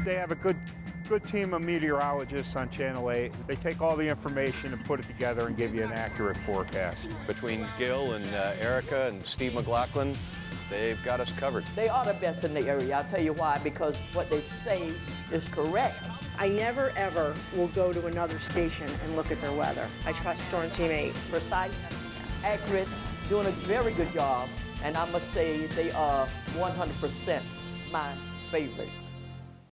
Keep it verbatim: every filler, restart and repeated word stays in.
They have a good, good team of meteorologists on Channel eight. They take all the information and put it together and give you an accurate forecast. Between Gil and uh, Erika and Steve McLaughlin, they've got us covered. They are the best in the area. I'll tell you why, because what they say is correct. I never, ever will go to another station and look at their weather. I trust Storm Team eight. Precise, accurate, doing a very good job. And I must say they are one hundred percent my favorites.